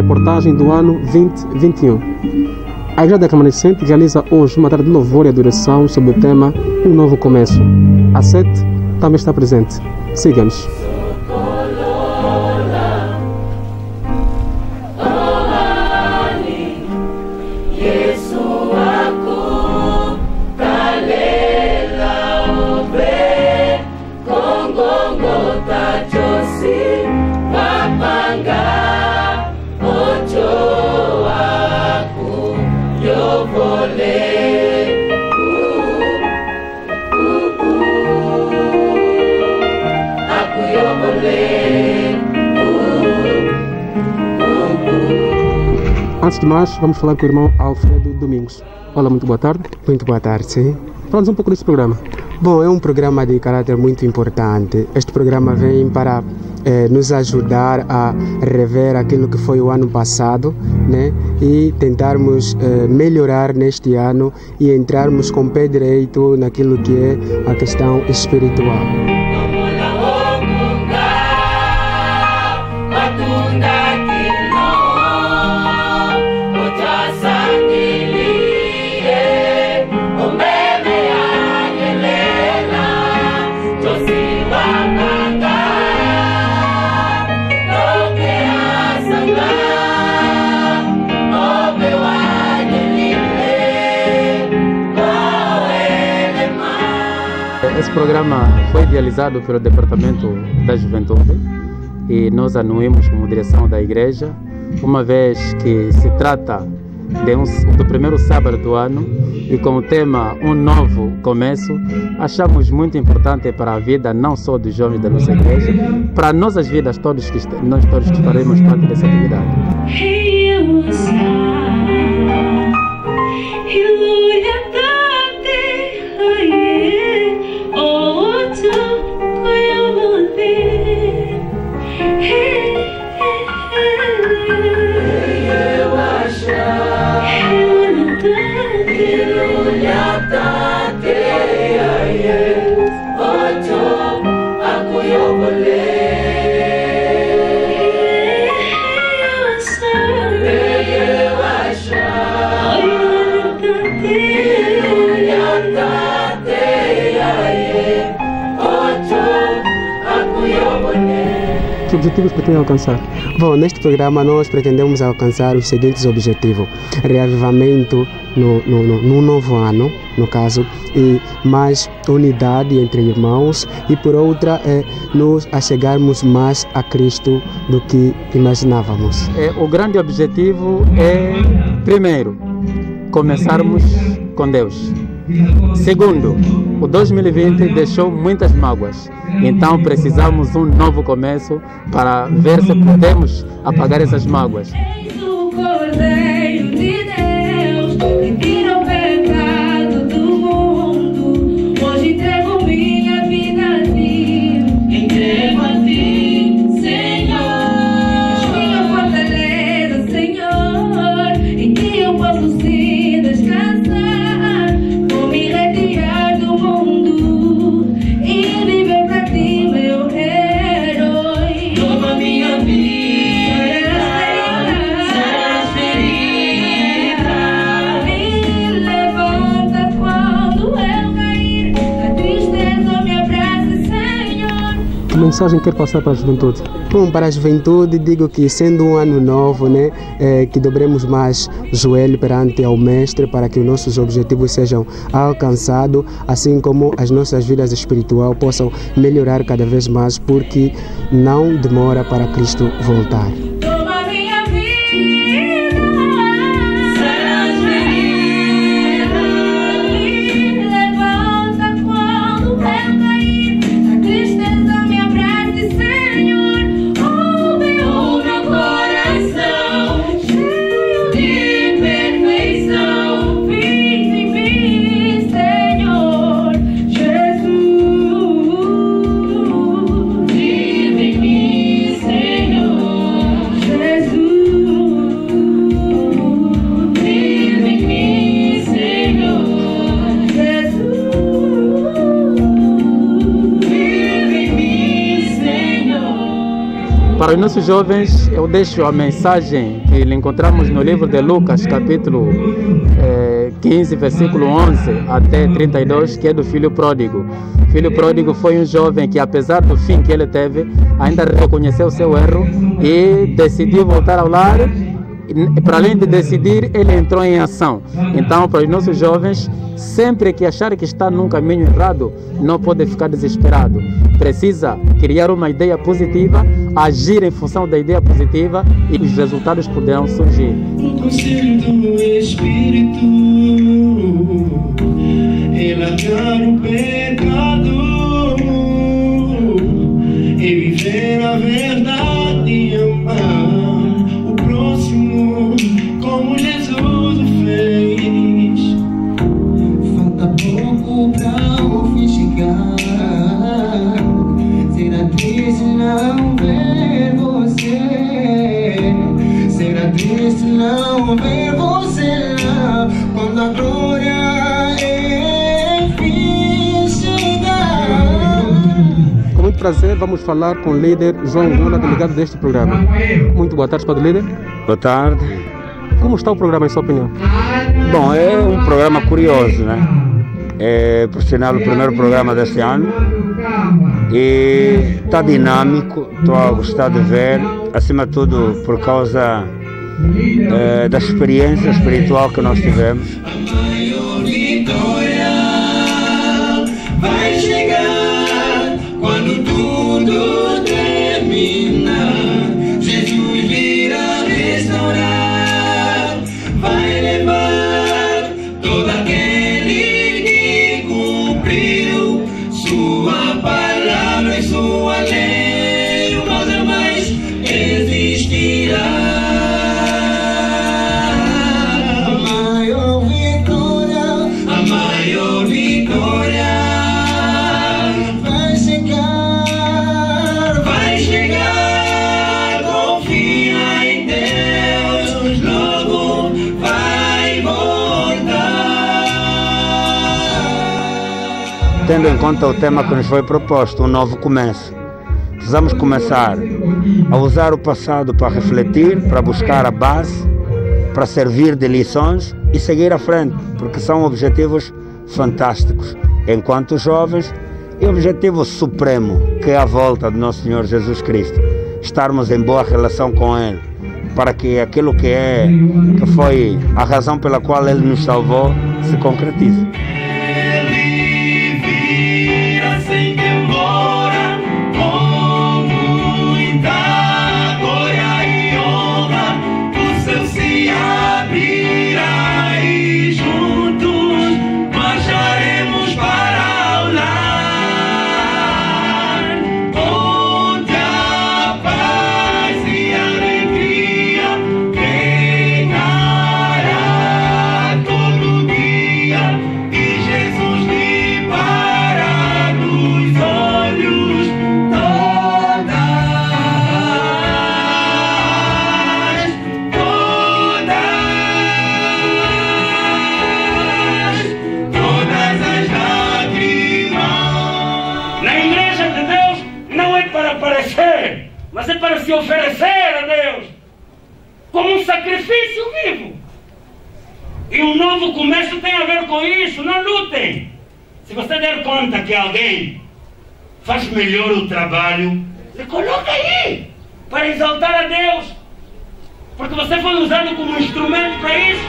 reportagem do ano 2021. A Igreja da Remanescente realiza hoje uma tarde de louvor e adoração sobre o tema Um Novo Começo. A SET também está presente. Siga-nos. Antes de mais, vamos falar com o irmão Alfredo Domingos. Olá, muito boa tarde. Muito boa tarde, sim. Fala-nos um pouco desse programa. Bom, é um programa de caráter muito importante. Este programa vem para nos ajudar a rever aquilo que foi o ano passado, né? E tentarmos melhorar neste ano e entrarmos com o pé direito naquilo que é a questão espiritual. Esse programa foi idealizado pelo Departamento da Juventude e nós anuímos como direção da Igreja, uma vez que se trata do primeiro sábado do ano e com o tema Um Novo Começo, achamos muito importante para a vida não só dos jovens da nossa Igreja, para nossas vidas, nós todos que faremos parte dessa atividade. Que objetivos pretendem alcançar? Bom, neste programa nós pretendemos alcançar os seguintes objetivos: reavivamento no novo ano, no caso, e mais unidade entre irmãos, e por outra nos achegarmos mais a Cristo do que imaginávamos. O grande objetivo é, primeiro, começarmos com Deus. Segundo, o 2020 deixou muitas mágoas, então precisamos de um novo começo para ver se podemos apagar essas mágoas. Que mensagem quer passar para a juventude? Bom, para a juventude digo que, sendo um ano novo, né, que dobremos mais joelho perante ao Mestre para que os nossos objetivos sejam alcançados, assim como as nossas vidas espirituais possam melhorar cada vez mais, porque não demora para Cristo voltar. Para os nossos jovens, eu deixo a mensagem que encontramos no livro de Lucas, capítulo 15, versículo 11 até 32, que é do filho pródigo. O filho pródigo foi um jovem que, apesar do fim que ele teve, ainda reconheceu o seu erro e decidiu voltar ao lar. Para além de decidir, ele entrou em ação. Então, para os nossos jovens, sempre que achar que está num caminho errado, não pode ficar desesperado. Precisa criar uma ideia positiva, agir em função da ideia positiva e os resultados poderão surgir. O conselho do Espírito, relatar o pecado e viver a verdade e amar o próximo como Jesus o fez. Falta pouco pra o fim chegar. Será triste não ver você. Será triste não ver você lá quando a glória enfim chegar. Com muito prazer, vamos falar com o líder João Gula, delegado deste programa. Muito boa tarde, Padre Líder. Boa tarde. Como está o programa, em sua opinião? Bom, é um programa curioso, né? É, por sinal, o primeiro programa deste ano. E está dinâmico, estou a gostar de ver, acima de tudo por causa da experiência espiritual que nós tivemos. A maior vitória vai chegar quando tudo terminar. Jesus virá restaurar, vai levar todo aquele que cumpriu sua palavra e sua lei. O mal jamais existirá. Tendo em conta o tema que nos foi proposto, um novo começo, precisamos começar a usar o passado para refletir, para buscar a base, para servir de lições e seguir à frente, porque são objetivos fantásticos. Enquanto jovens, e o objetivo supremo, que é a volta do nosso Senhor Jesus Cristo, estarmos em boa relação com Ele, para que aquilo que foi a razão pela qual Ele nos salvou se concretize. Mas é para se oferecer a Deus como um sacrifício vivo. E um novo começo tem a ver com isso. Não lutem. Se você der conta que alguém faz melhor o trabalho, se coloca aí para exaltar a Deus, porque você foi usado como instrumento para isso.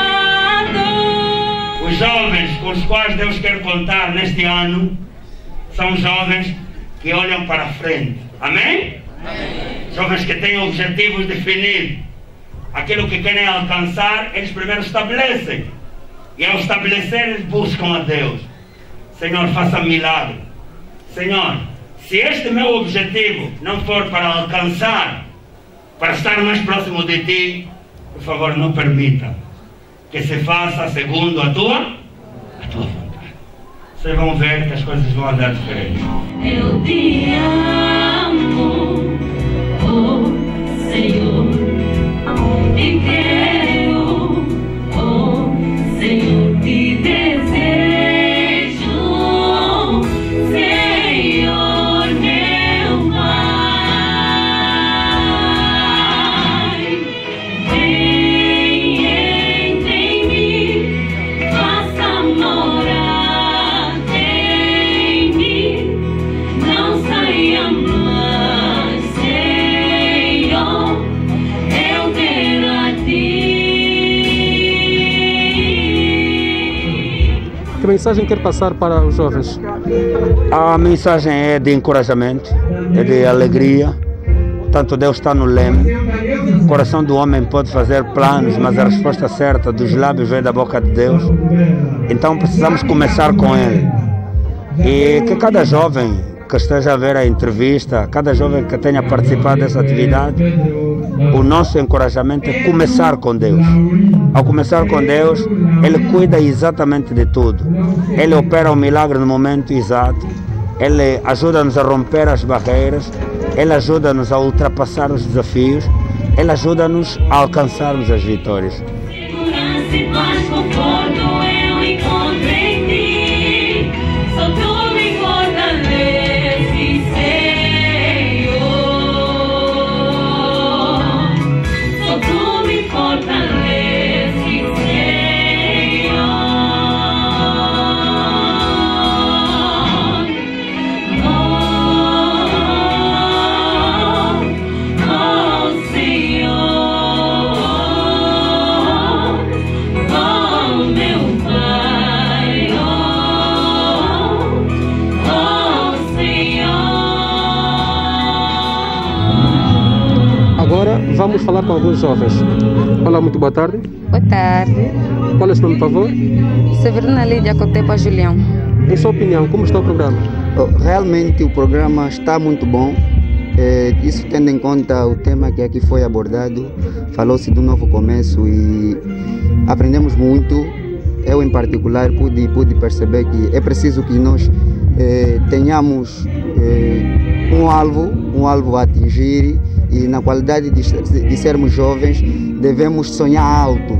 Deus quer contar neste ano são jovens que olham para frente. Amém? Jovens que têm objetivos definidos. Aquilo que querem alcançar, eles primeiro estabelecem. E ao estabelecer, eles buscam a Deus. Senhor, faça milagre. Senhor, se este meu objetivo não for para alcançar, para estar mais próximo de Ti, por favor, não permita que se faça segundo a tua vontade. Vocês vão ver que as coisas vão andar diferentes. Eu te amo, oh Senhor, e quero, oh Senhor, te desejo, Senhor meu Pai. Vem entre mim, faça morada em mim, não saia mais, Senhor, eu quero a Ti. Que mensagem quer passar para os jovens? A mensagem é de encorajamento, é de alegria. Tanto Deus está no leme. O coração do homem pode fazer planos, mas a resposta certa dos lábios vem da boca de Deus. Então precisamos começar com Ele. E que cada jovem que esteja a ver a entrevista, cada jovem que tenha participado dessa atividade, o nosso encorajamento é começar com Deus. Ao começar com Deus, Ele cuida exatamente de tudo. Ele opera o milagre no momento exato. Ele ajuda-nos a romper as barreiras. Ele ajuda-nos a ultrapassar os desafios. Ele ajuda-nos a alcançarmos as vitórias. Segurança e paz, conforto eu encontro em Ti. Só Tu me fortaleces, Senhor. Só Tu me fortaleces, Senhor. Oh, Senhor. Oh, meu Pai. Oh, Senhor. Agora vamos falar com alguns jovens. Olá, muito boa tarde. Boa tarde. Qual é o seu nome, por favor? Severina Lídia Cotepa Julião. Em sua opinião, como está o programa? Realmente o programa está muito bom. Isso tendo em conta o tema que aqui foi abordado, falou-se do novo começo e aprendemos muito. Eu em particular pude perceber que é preciso que nós tenhamos um alvo a atingir, e na qualidade de sermos jovens devemos sonhar alto.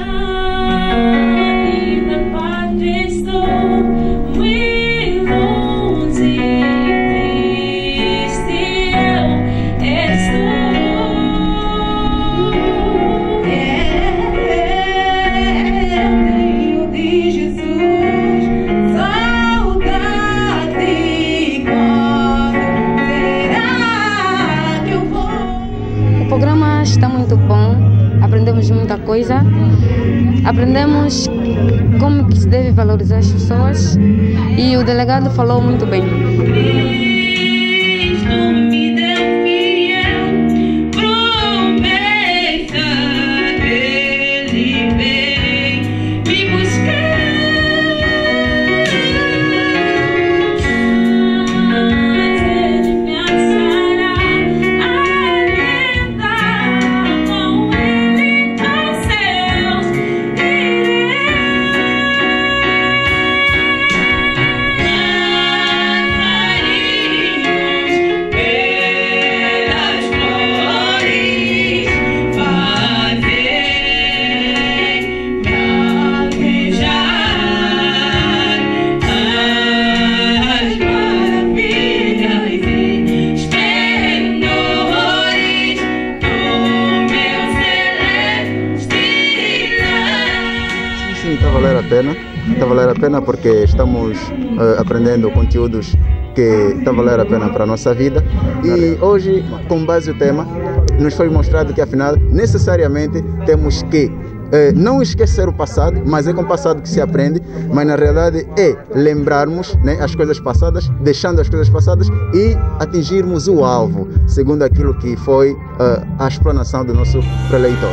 Ainda Padre estou muito longe, triste eu estou. Tenho de Jesus saudade, quando será que eu vou? O programa está muito bom. Aprendemos muita coisa. Aprendemos como que se deve valorizar as pessoas. E o delegado falou muito bem. Cristo me deu fiel promessa, Ele vem me buscar. Mas Ele me achará, alientar com Ele aos céus irei. Pelas flores fazem-me alvejar as maravilhas e esplendores do meu celeste lar. Sim, está a valer a pena. Está a valer a pena porque estamos aprendendo conteúdos que está a valer a pena para a nossa vida. E hoje, com base no tema, nos foi mostrado que afinal necessariamente temos que não esquecer o passado, mas é com o passado que se aprende, mas na realidade é lembrarmos, né, as coisas passadas, deixando as coisas passadas e atingirmos o alvo, segundo aquilo que foi a explanação do nosso preleitor.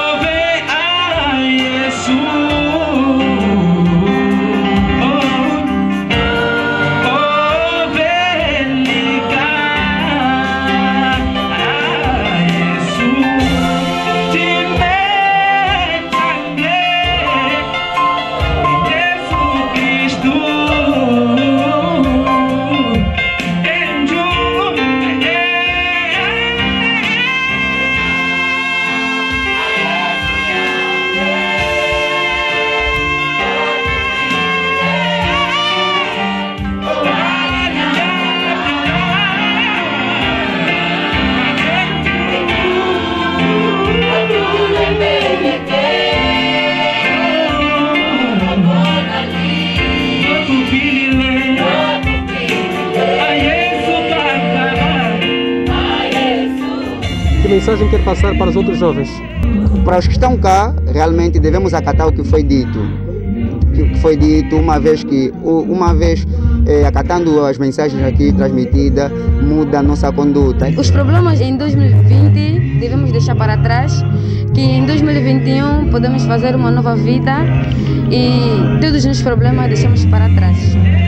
Que mensagem quer passar para os outros jovens? Para os que estão cá, realmente devemos acatar o que foi dito. Uma vez acatando as mensagens aqui transmitidas, muda a nossa conduta. Os problemas em 2020 devemos deixar para trás, que em 2021 podemos fazer uma nova vida e todos os problemas deixamos para trás.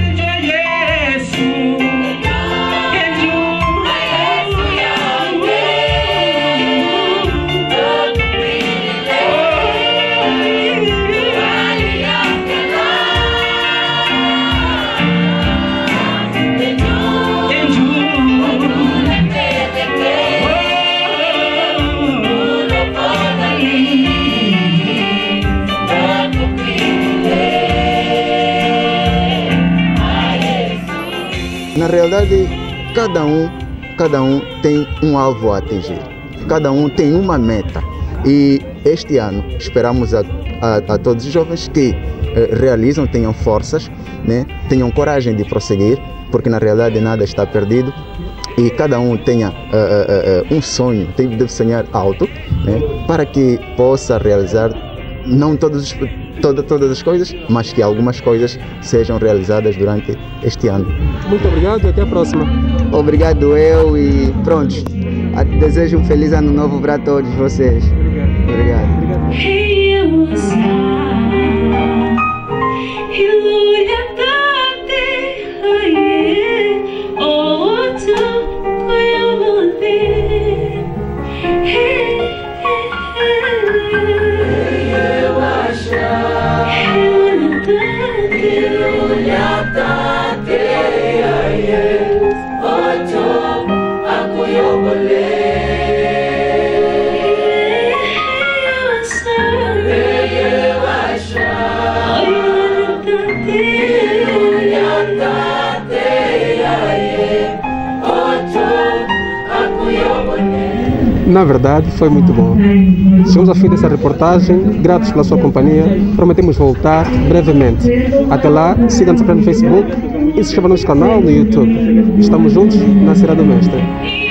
Na realidade, cada um tem um alvo a atingir, cada um tem uma meta e este ano esperamos a todos os jovens que realizam, tenham forças, né, tenham coragem de prosseguir, porque na realidade nada está perdido e cada um tenha um sonho, deve sonhar alto, né, para que possa realizar não todas as coisas, mas que algumas coisas sejam realizadas durante este ano. Muito obrigado e até a próxima. Obrigado eu e pronto. Desejo um feliz ano novo para todos vocês. Obrigado. Na verdade, foi muito bom. Chegamos ao fim dessa reportagem. Gratos pela sua companhia. Prometemos voltar brevemente. Até lá, siga-nos no Facebook e se inscreva no nosso canal no YouTube. Estamos juntos na Serra do Mestre.